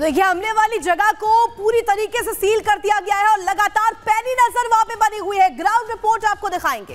देखिए, हमले वाली जगह को पूरी तरीके से सील कर दिया गया है और लगातार पैनी नजर वहां पे बनी हुई है। ग्राउंड रिपोर्ट आपको दिखाएंगे।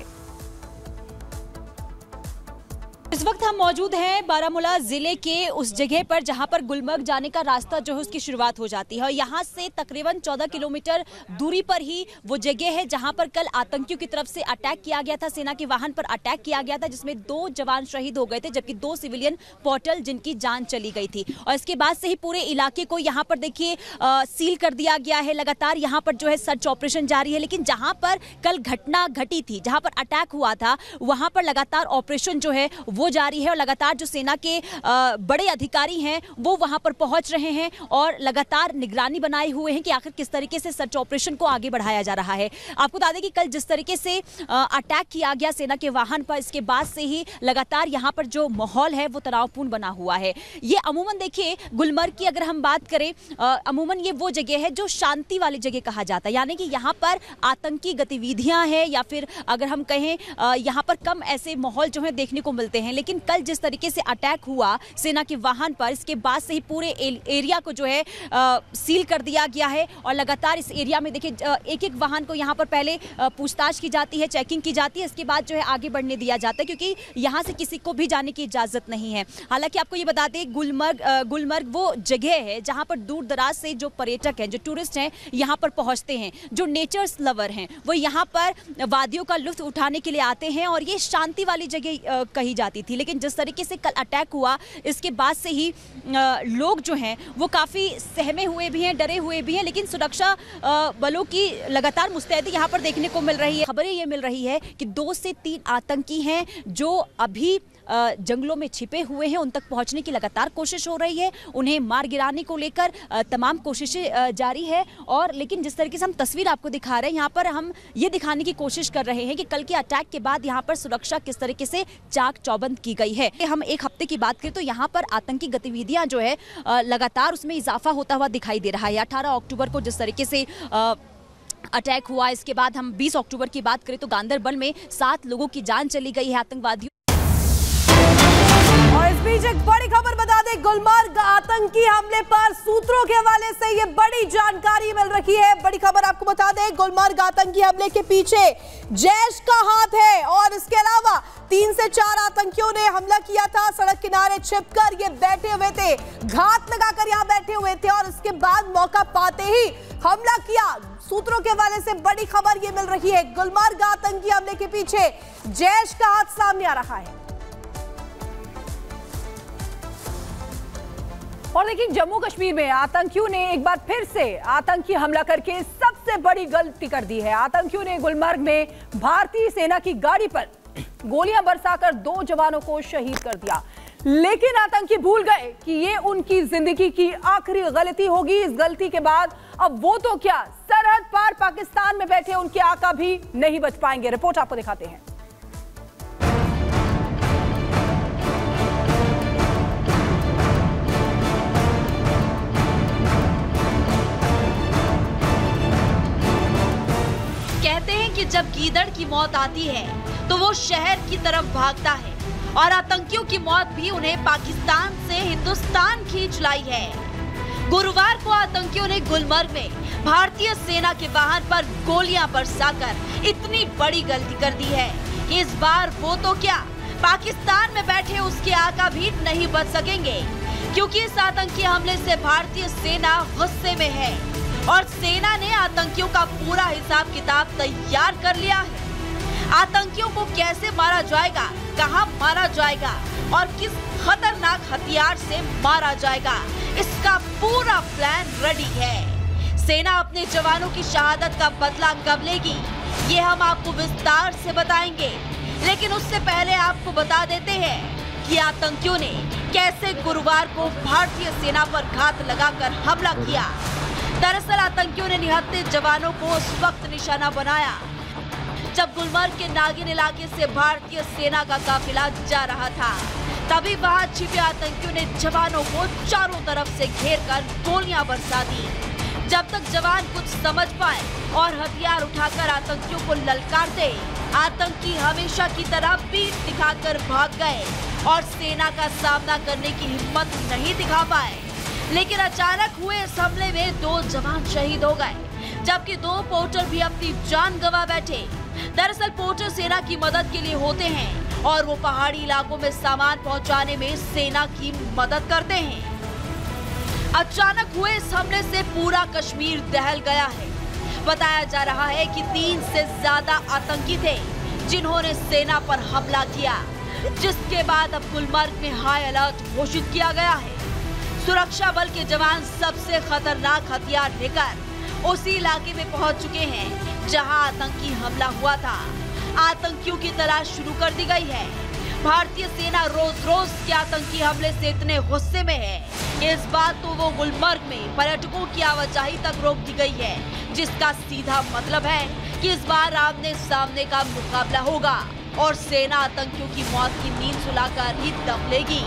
इस वक्त हम मौजूद हैं बारामूला जिले के उस जगह पर जहां पर गुलमर्ग जाने का रास्ता जो है उसकी शुरुआत हो जाती है और यहां से तकरीबन 14 किलोमीटर दूरी पर ही वो जगह है जहां पर कल आतंकियों की तरफ से अटैक किया गया था। सेना के वाहन पर अटैक किया गया था जिसमें 2 जवान शहीद हो गए थे जबकि 2 सिविलियन पोर्टल जिनकी जान चली गई थी। और इसके बाद से ही पूरे इलाके को यहाँ पर देखिए सील कर दिया गया है। लगातार यहाँ पर जो है सर्च ऑपरेशन जारी है, लेकिन जहाँ पर कल घटना घटी थी, जहाँ पर अटैक हुआ था, वहाँ पर लगातार ऑपरेशन जो है वो जारी है और लगातार जो सेना के बड़े अधिकारी हैं वो वहां पर पहुंच रहे हैं और लगातार निगरानी बनाए हुए हैं कि आखिर किस तरीके से सर्च ऑपरेशन को आगे बढ़ाया जा रहा है। आपको बता दें कि कल जिस तरीके से अटैक किया गया सेना के वाहन पर, इसके बाद से ही लगातार यहां पर जो माहौल है वो तनावपूर्ण बना हुआ है। ये अमूमन देखिए गुलमर्ग की अगर हम बात करें, अमूमन ये वो जगह है जो शांति वाली जगह कहा जाता है, यानी कि यहाँ पर आतंकी गतिविधियां हैं या फिर अगर हम कहें यहाँ पर कम ऐसे माहौल जो है देखने को मिलते हैं। लेकिन कल जिस तरीके से अटैक हुआ सेना के वाहन पर, इसके बाद से ही पूरे एरिया को जो है सील कर दिया गया है और लगातार इस एरिया में देखिए एक एक वाहन को यहाँ पर पहले पूछताछ की जाती है, चेकिंग की जाती है, इसके बाद जो है आगे बढ़ने दिया जाता है क्योंकि यहाँ से किसी को भी जाने की इजाजत नहीं है। हालांकि आपको ये बता दें गुलमर्ग वो जगह है जहाँ पर दूर दराज से जो पर्यटक हैं, जो टूरिस्ट हैं, यहाँ पर पहुँचते हैं, जो नेचर्स लवर हैं वो यहाँ पर वादियों का लुत्फ उठाने के लिए आते हैं और ये शांति वाली जगह कही जाती थी। लेकिन जिस तरीके से कल अटैक हुआ इसके बाद से ही लोग जो हैं वो काफ़ी सहमे हुए भी हैं, डरे हुए भी हैं, लेकिन सुरक्षा बलों की लगातार मुस्तैदी यहाँ पर देखने को मिल रही है। खबरें ये मिल रही है कि 2 से 3 आतंकी हैं जो अभी जंगलों में छिपे हुए हैं, उन तक पहुंचने की लगातार कोशिश हो रही है। उन्हें मार गिराने को लेकर तमाम कोशिशें जारी है और लेकिन जिस तरीके से हम तस्वीर आपको दिखा रहे हैं यहाँ पर हम ये दिखाने की कोशिश कर रहे हैं कि कल के अटैक के बाद यहाँ पर सुरक्षा किस तरीके से चाक चौबंद की गई है। हम एक हफ्ते की बात करें तो यहाँ पर आतंकी गतिविधियां जो है लगातार उसमें इजाफा होता हुआ दिखाई दे रहा है। 18 अक्टूबर को जिस तरीके से अटैक हुआ, इसके बाद हम 20 अक्टूबर की बात करें तो गांदरबल में 7 लोगों की जान चली गई है आतंकवादियों। और इस बीच एक बड़ी खबर बता दें, गुलमर्ग आतंकी हमले पर सूत्रों के हवाले से ये बड़ी जानकारी मिल रही है। बड़ी खबर आपको बता दें, गुलमर्ग आतंकी हमले के पीछे जैश का हाथ है और इसके अलावा 3 से 4 आतंकियों ने हमला किया था। सड़क किनारे छिपकर ये बैठे हुए थे, घात लगाकर यहाँ बैठे हुए थे और इसके बाद मौका पाते ही हमला किया। सूत्रों के हवाले से बड़ी खबर ये मिल रही है, गुलमर्ग आतंकी हमले के पीछे जैश का हाथ सामने आ रहा है। और देखिए, जम्मू कश्मीर में आतंकियों ने एक बार फिर से आतंकी हमला करके सबसे बड़ी गलती कर दी है। आतंकियों ने गुलमर्ग में भारतीय सेना की गाड़ी पर गोलियां बरसाकर 2 जवानों को शहीद कर दिया। लेकिन आतंकी भूल गए कि ये उनकी जिंदगी की आखिरी गलती होगी। इस गलती के बाद अब वो तो क्या, सरहद पार पाकिस्तान में बैठे उनके आका भी नहीं बच पाएंगे। रिपोर्ट आपको दिखाते हैं। कहते हैं कि जब गीदड़ की मौत आती है तो वो शहर की तरफ भागता है और आतंकियों की मौत भी उन्हें पाकिस्तान से हिंदुस्तान खींच लाई है। गुरुवार को आतंकियों ने गुलमर्ग में भारतीय सेना के वाहन पर गोलियां बरसाकर इतनी बड़ी गलती कर दी है कि इस बार वो तो क्या, पाकिस्तान में बैठे उसके आका भी नहीं बच सकेंगे क्योंकि इस आतंकी हमले से भारतीय सेना गुस्से में है और सेना ने आतंकियों का पूरा हिसाब किताब तैयार कर लिया है। आतंकियों को कैसे मारा जाएगा, कहां मारा जाएगा और किस खतरनाक हथियार से मारा जाएगा, इसका पूरा प्लान रेडी है। सेना अपने जवानों की शहादत का बदला कब लेगी, ये हम आपको विस्तार से बताएंगे। लेकिन उससे पहले आपको बता देते हैं कि आतंकियों ने कैसे गुरुवार को भारतीय सेना पर घात लगाकर हमला किया। दरअसल आतंकियों ने निहत्थे जवानों को उस वक्त निशाना बनाया जब गुलमर्ग के नागिन इलाके से भारतीय सेना का काफिला जा रहा था। तभी वहां छिपे आतंकियों ने जवानों को चारों तरफ से घेरकर गोलियां बरसा दी। जब तक जवान कुछ समझ पाए और हथियार उठाकर आतंकियों को ललकारते, आतंकी हमेशा की तरह पीठ दिखाकर भाग गए और सेना का सामना करने की हिम्मत नहीं दिखा पाए। लेकिन अचानक हुए इस हमले में 2 जवान शहीद हो गए, जबकि 2 पोर्टर भी अपनी जान गंवा बैठे। दरअसल पोर्टर सेना की मदद के लिए होते हैं और वो पहाड़ी इलाकों में सामान पहुंचाने में सेना की मदद करते हैं। अचानक हुए इस हमले से पूरा कश्मीर दहल गया है। बताया जा रहा है कि 3 से ज्यादा आतंकी थे जिन्होंने सेना पर हमला किया, जिसके बाद अब गुलमर्ग में हाई अलर्ट घोषित किया गया है। सुरक्षा बल के जवान सबसे खतरनाक हथियार लेकर उसी इलाके में पहुंच चुके हैं जहां आतंकी हमला हुआ था। आतंकियों की तलाश शुरू कर दी गई है। भारतीय सेना रोज के आतंकी हमले से इतने गुस्से में है कि इस बार तो वो गुलमर्ग में पर्यटकों की आवाजाही तक रोक दी गई है, जिसका सीधा मतलब है कि इस बार आमने सामने का मुकाबला होगा और सेना आतंकियों की मौत की नींद सुलाकर ही दम लेगी।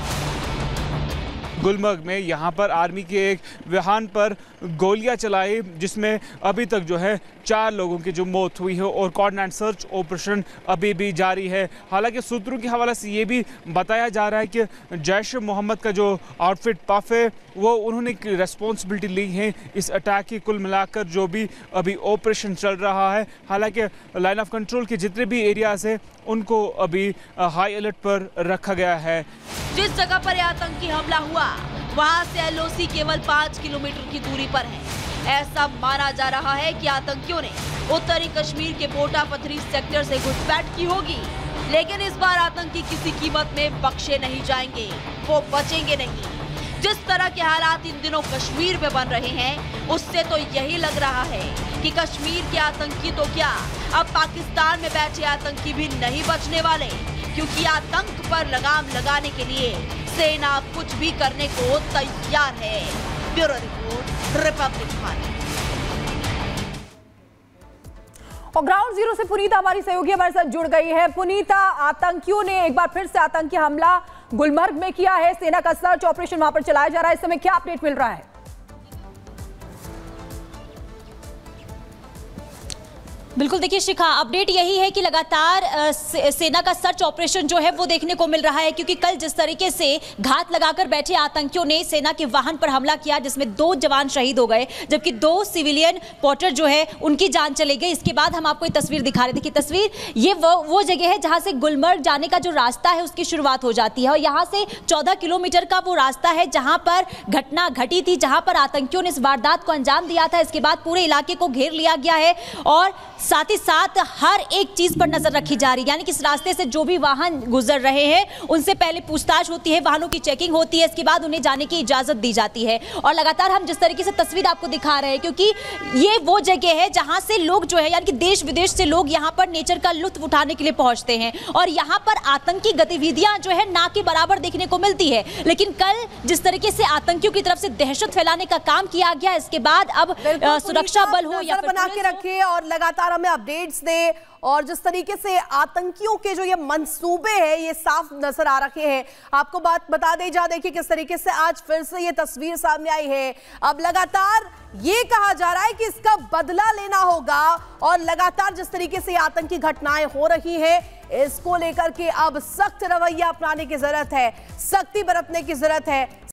गुलमर्ग में यहाँ पर आर्मी के एक वाहन पर गोलियां चलाई, जिसमें अभी तक जो है 4 लोगों की जो मौत हुई है और कॉर्डिनेट सर्च ऑपरेशन अभी भी जारी है। हालांकि सूत्रों के हवाले से ये भी बताया जा रहा है कि जैश मोहम्मद का जो आउटफिट पफ है वो उन्होंने रिस्पॉन्सिबिलिटी ली है इस अटैक की। कुल मिलाकर जो भी अभी ऑपरेशन चल रहा है, हालांकि लाइन ऑफ कंट्रोल के जितने भी एरियाज हैं उनको अभी हाई अलर्ट पर रखा गया है। जिस जगह पर आतंकी हमला हुआ वहां से LOC केवल 5 किलोमीटर की दूरी पर है। ऐसा माना जा रहा है कि आतंकियों ने उत्तरी कश्मीर के पोटा पथरी सेक्टर से घुसपैठ की होगी, लेकिन इस बार आतंकी किसी कीमत में बख्शे नहीं जाएंगे, वो बचेंगे नहीं। जिस तरह के हालात इन दिनों कश्मीर में बन रहे हैं, उससे तो यही लग रहा है कि कश्मीर के आतंकी तो क्या, अब पाकिस्तान में बैठे आतंकी भी नहीं बचने वाले, क्योंकि आतंक पर लगाम लगाने के लिए सेना कुछ भी करने को तैयार है। Bureau report, Republic Bharat. और ग्राउंड जीरो से पुनीता हमारी सहयोगी हमारे साथ जुड़ गई है। पुनीता, आतंकियों ने एक बार फिर से आतंकी हमला गुलमर्ग में किया है, सेना का सर्च ऑपरेशन वहां पर चलाया जा रहा है, इस समय क्या अपडेट मिल रहा है? बिल्कुल, देखिए शिखा, अपडेट यही है कि लगातार सेना का सर्च ऑपरेशन जो है वो देखने को मिल रहा है, क्योंकि कल जिस तरीके से घात लगाकर बैठे आतंकियों ने सेना के वाहन पर हमला किया, जिसमें 2 जवान शहीद हो गए, जबकि 2 सिविलियन पोर्टर जो है उनकी जान चली गई। इसके बाद हम आपको ये तस्वीर दिखा रहे थे कि तस्वीर ये वो जगह है जहां से गुलमर्ग जाने का जो रास्ता है उसकी शुरुआत हो जाती है, और यहाँ से 14 किलोमीटर का वो रास्ता है जहां पर घटना घटी थी, जहां पर आतंकियों ने इस वारदात को अंजाम दिया था। इसके बाद पूरे इलाके को घेर लिया गया है और साथ ही साथ हर एक चीज पर नजर रखी जा रही है, यानी कि इस रास्ते से जो भी वाहन गुजर रहे हैं उनसे पहले पूछताछ होती है, वाहनों की चेकिंग होती है, इसके बाद उन्हें जाने की इजाजत दी जाती है। और लगातार हम जिस तरीके से तस्वीर आपको दिखा रहे हैं, क्योंकि ये वो जगह है जहां से लोग जो है, यानी कि देश विदेश से लोग यहां पर नेचर का लुत्फ उठाने के लिए पहुंचते हैं, और यहां पर आतंकी गतिविधियां जो है ना के बराबर देखने को मिलती है। लेकिन कल जिस तरीके से आतंकियों की तरफ से दहशत फैलाने का काम किया गया, इसके बाद अब सुरक्षा बल हो या बना के रखे और लगातार हमें अपडेट्स दे, और जिस तरीके से आतंकियों के जो ये मंसूबे हैं ये साफ नजर आ रखे हैं। आपको बात बता दे जा, देखिए किस तरीके से आज फिर से ये तस्वीर सामने आई है। अब लगातार ये कहा जा रहा है कि इसका बदला लेना होगा, और लगातार जिस तरीके से आतंकी घटनाएं हो रही है इसको लेकर के अब सख्त रवैया अपनाने की जरूरत है, सख्ती बरतने की जरूरत है।